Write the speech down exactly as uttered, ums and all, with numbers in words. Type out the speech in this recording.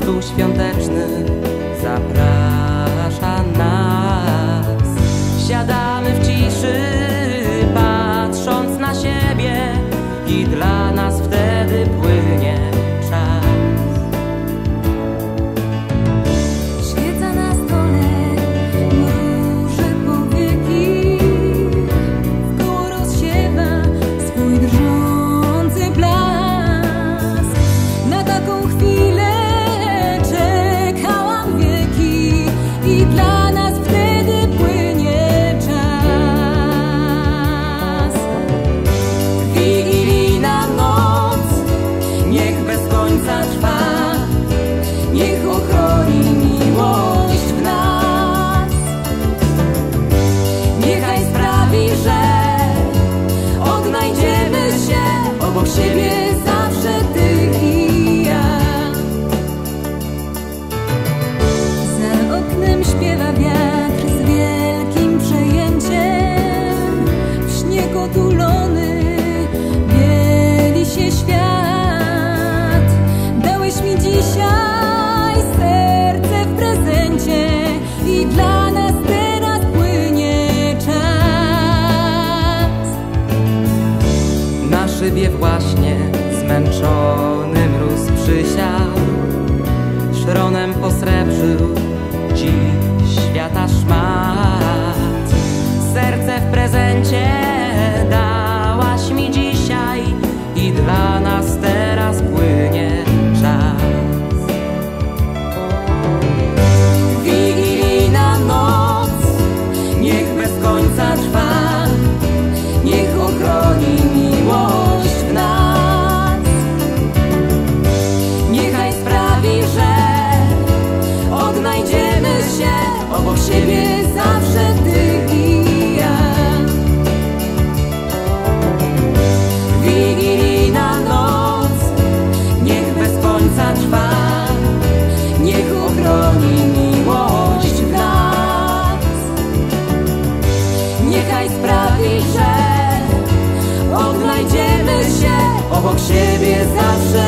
Duch Świąteczny zaprasza nas. Siadamy w ciszy, patrząc na siebie, i dla nas wtedy płynie czas. Świeca na stole mruży powieki, wkoło rozsiewa swój drżący blask. Na taką chwilę czekałam wieki i dla nas wtedy płynie czas. Wigilijna noc niech bez końca trwa, niech ochroni miłość w nas. Niechaj sprawi, że odnajdziemy się obok siebie zawsze ty i ja. Za oknem śpiewa wiatr z wielkim przejęciem. W śnieg otulony bieli się świat. Dałeś mi dzisiaj serce w prezencie i dla nas teraz płynie czas. Na szybie właśnie zmęczony mróz przysiał, szronem posrebrzył dziś świata szmat. Serce w prezencie dałaś mi dzisiaj i dla nas teraz płynie czas. Wigilijna noc niech bez końca trwa, niech ochroni miłość w nas. Niechaj sprawi, że odnajdziemy się obok siebie zawsze ty i ja. Wigilijna noc niech bez końca trwa, niech ochroni miłość w nas. Niechaj sprawi, że odnajdziemy się obok siebie zawsze